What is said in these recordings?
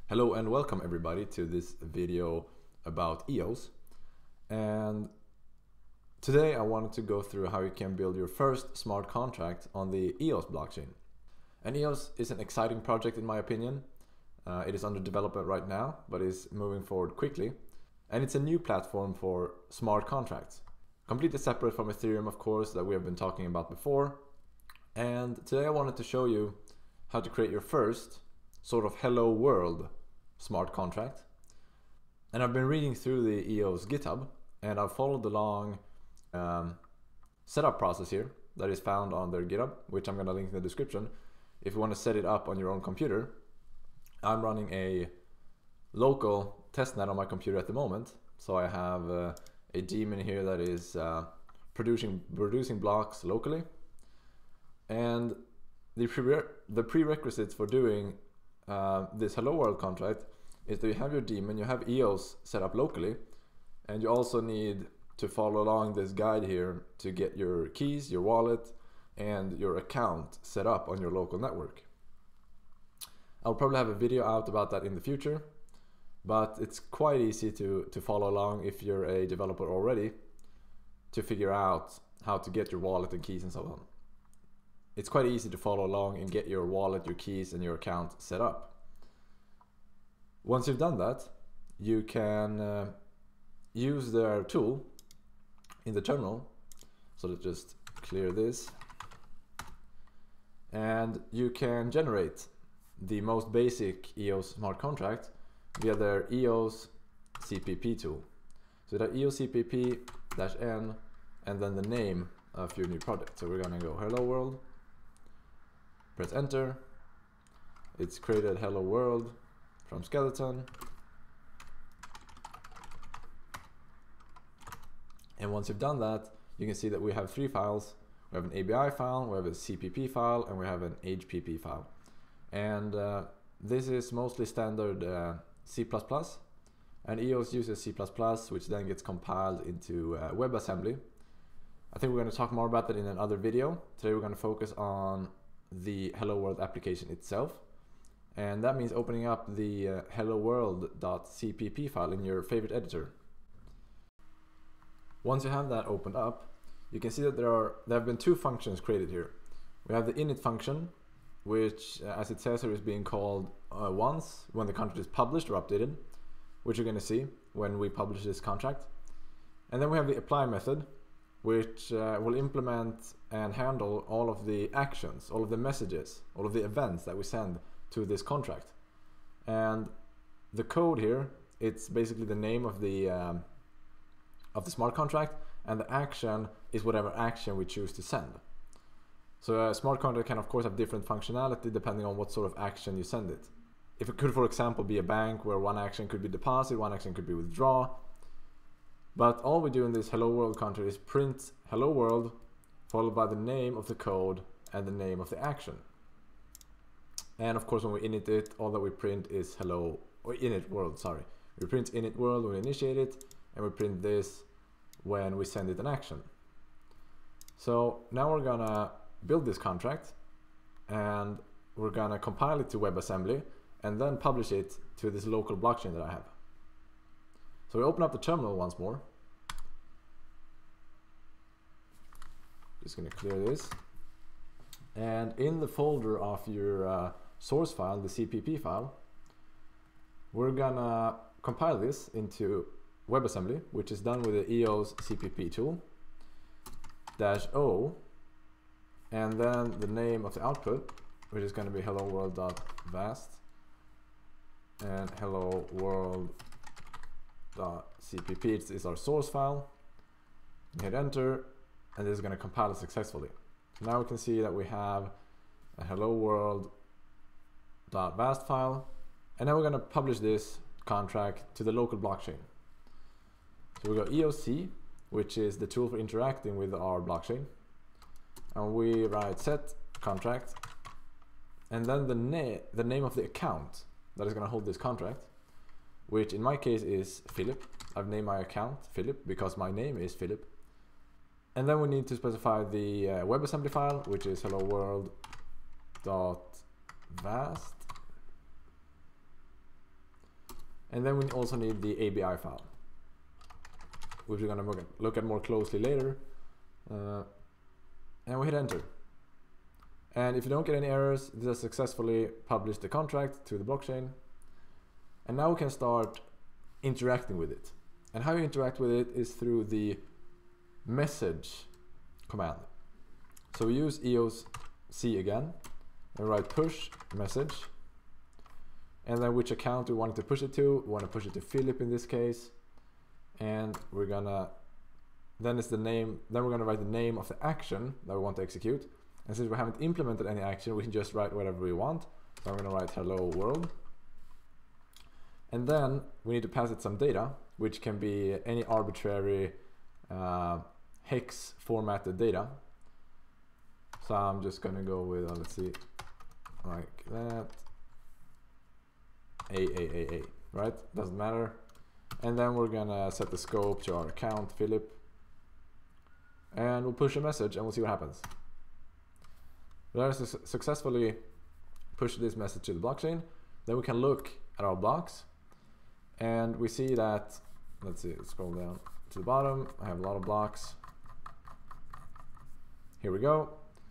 Hello and welcome everybody to this video about EOS. And today I wanted to go through how you can build your first smart contract on the EOS blockchain. And EOS is an exciting project in my opinion. It is under development right now, but is moving forward quickly. And it's a new platform for smart contracts. Completely separate from Ethereum, of course, that we have been talking about before. And today I wanted to show you how to create your first sort of hello world smart contract. And I've been reading through the EOS GitHub and I've followed the long setup process here that is found on their GitHub, which I'm going to link in the description. If you want to set it up on your own computer, I'm running a local testnet on my computer at the moment. So I have a daemon here that is producing blocks locally. And the prerequisites for doing this hello world contract is that you have your daemon, you have EOS set up locally, and you also need to follow along this guide here to get your keys, your wallet, and your account set up on your local network. I'll probably have a video out about that in the future, but it's quite easy to follow along if you're a developer already to figure out how to get your wallet and keys and so on. It's quite easy to follow along and get your wallet, your keys, and your account set up. Once you've done that, you can use their tool in the terminal. So let's just clear this. And you can generate the most basic EOS smart contract via their EOS CPP tool. So that EOS CPP-N and then the name of your new project. So we're gonna go hello world. Press enter. It's created hello world from skeleton. And once you've done that, you can see that we have three files. We have an ABI file, we have a CPP file, and we have an HPP file. And this is mostly standard C++. And EOS uses C++, which then gets compiled into WebAssembly. I think we're going to talk more about that in another video. Today we're going to focus on the hello world application itself, and that means opening up the hello world.cpp file in your favorite editor. Once you have that opened up, you can see that there have been two functions created here. We have the init function, which as it says here is being called once when the contract is published or updated, which you're going to see when we publish this contract. And then we have the apply method, which will implement and handle all of the actions, all of the messages, all of the events that we send to this contract. And the code here, it's basically the name of the smart contract, and the action is whatever action we choose to send. So a smart contract can of course have different functionality depending on what sort of action you send it. If it could, for example, be a bank where one action could be deposit, one action could be withdraw. But all we do in this hello world contract is print hello world followed by the name of the code and the name of the action. And of course when we init it, all that we print is hello, or init world, sorry. We print init world when we initiate it, and we print this when we send it an action. So now we're gonna build this contract and we're gonna compile it to WebAssembly and then publish it to this local blockchain that I have. So we open up the terminal once more. Just going to clear this. And in the folder of your source file, the CPP file, we're going to compile this into WebAssembly, which is done with the EOS CPP tool, -o, and then the name of the output, which is going to be hello world.vast and hello world.cpp is our source file. Hit enter, and this is going to compile it successfully. So now we can see that we have a hello world.vast file, and now we're going to publish this contract to the local blockchain. So we go EOC, which is the tool for interacting with our blockchain, and we write set contract, and then the name of the account that is going to hold this contract, which in my case is Philip. I've named my account Philip because my name is Philip. And then we need to specify the WebAssembly file, which is hello world.vast And then we also need the ABI file, which we're going to look at more closely later. And we hit enter. And if you don't get any errors, this has successfully published the contract to the blockchain. And now we can start interacting with it. And how you interact with it is through the message command. So we use EOS C again and write push message. And then which account we want to push it to. We want to push it to Philip in this case. And we're gonna, then it's the name, then we're gonna write the name of the action that we want to execute. And since we haven't implemented any action, we can just write whatever we want. So I'm gonna write hello world. And then we need to pass it some data, which can be any arbitrary hex formatted data. So I'm just gonna go with, let's see, like that. A, right? Doesn't matter. And then we're gonna set the scope to our account, Philip. And we'll push a message and we'll see what happens. Let us successfully push this message to the blockchain. Then we can look at our blocks. And we see that, let's see, let's scroll down to the bottom. I have a lot of blocks. Here we go.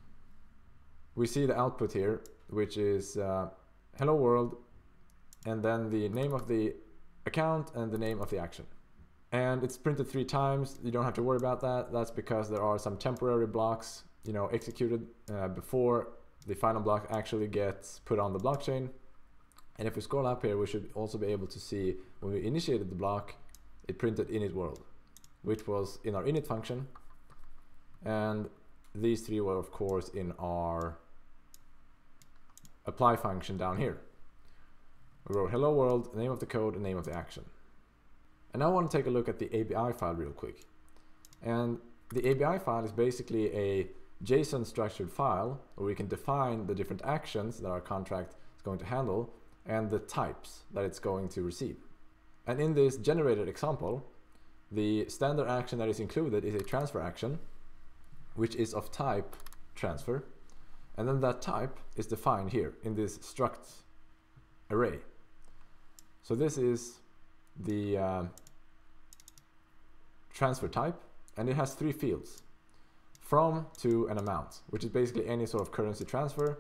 We see the output here, which is hello world, and then the name of the account and the name of the action. And it's printed 3 times. You don't have to worry about that. That's because there are some temporary blocks, you know, executed before the final block actually gets put on the blockchain. And if we scroll up here, we should also be able to see when we initiated the block, it printed init world, which was in our init function. And these 3 were of course in our apply function down here. We wrote hello world, name of the code, and name of the action. And now I want to take a look at the ABI file real quick. And the ABI file is basically a JSON structured file where we can define the different actions that our contract is going to handle and the types that it's going to receive. And in this generated example, the standard action that is included is a transfer action, which is of type transfer. And then that type is defined here in this struct array. So this is the transfer type, and it has 3 fields: from, to, and amount, which is basically any sort of currency transfer.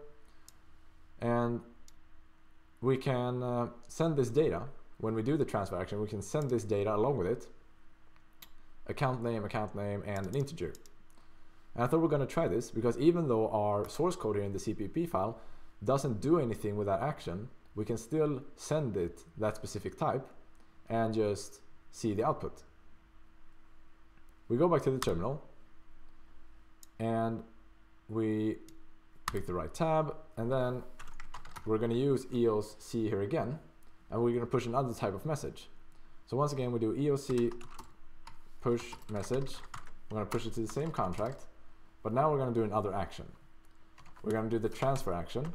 And we can send this data when we do the transfer action. We can send this data along with it, account name, and an integer. And I thought we're going to try this because even though our source code here in the CPP file doesn't do anything with that action, we can still send it that specific type and just see the output. We go back to the terminal and we pick the right tab, and then we're going to use EOS C here again, and we're going to push another type of message. So once again, we do EOS C push message. We're going to push it to the same contract, but now we're going to do another action. We're going to do the transfer action.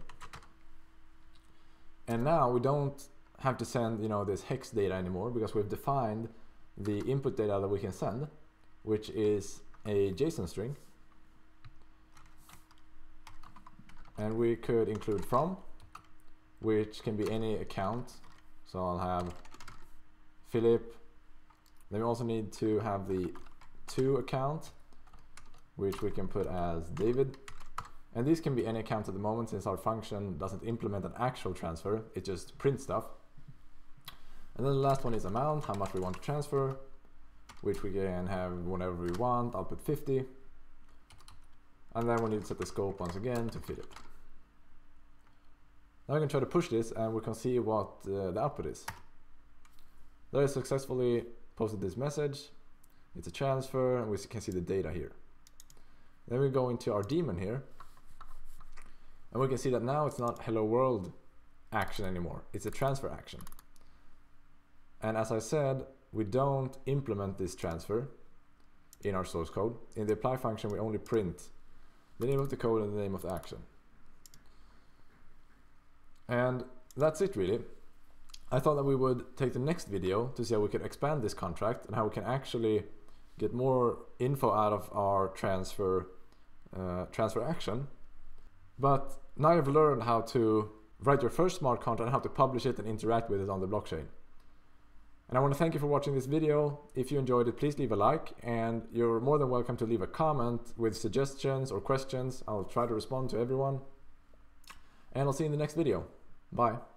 And now we don't have to send, you know, this hex data anymore because we've defined the input data that we can send, which is a JSON string. And we could include from, which can be any account. So I'll have Philip. Then we also need to have the to account, which we can put as David. And these can be any account at the moment, since our function doesn't implement an actual transfer, it just prints stuff. And then the last one is amount, how much we want to transfer, which we can have whenever we want. I'll put 50. And then we need to set the scope once again to Philip. Now we can try to push this and we can see what the output is. There I successfully posted this message. It's a transfer, and we can see the data here. Then we go into our daemon here, and we can see that now it's not hello world action anymore. It's a transfer action. And as I said, we don't implement this transfer in our source code. In the apply function, we only print the name of the code and the name of the action. And that's it really. I thought that we would take the next video to see how we can expand this contract and how we can actually get more info out of our transfer action. But now you've learned how to write your first smart contract and how to publish it and interact with it on the blockchain. And I want to thank you for watching this video. If you enjoyed it, please leave a like, and you're more than welcome to leave a comment with suggestions or questions. I'll try to respond to everyone. And I'll see you in the next video. Bye.